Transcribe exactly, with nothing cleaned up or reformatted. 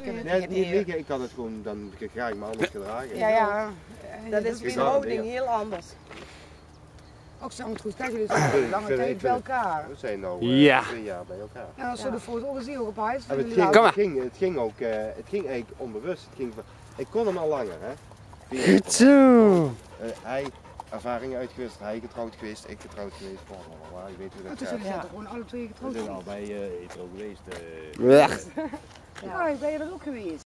kunnen Nee, het niet niet liegen, ik had het gewoon dan graag maar anders gedragen. Ja, ja. Dat is mijn houding heel anders. Ook zo goed dat jullie zo lange tijd bij elkaar. We zijn nu uh, Ja. twee jaar bij elkaar. En als we de foto gezien ook op huis. En het, jullie ging, Kom het, maar. ging, het ging ook, uh, het ging eigenlijk onbewust. Het ging van, ik kon hem al langer, hè. Goed zo. Uh, hij ervaringen uitgewist, hij getrouwd geweest, ik getrouwd geweest. Bla, bla, bla, je weet hoe dat Dus gaat. jullie zijn toch gewoon alle twee We getrouwd? zijn al bij uh, hetero geweest. Uh, Echt. Ja, ben je dat ook geweest?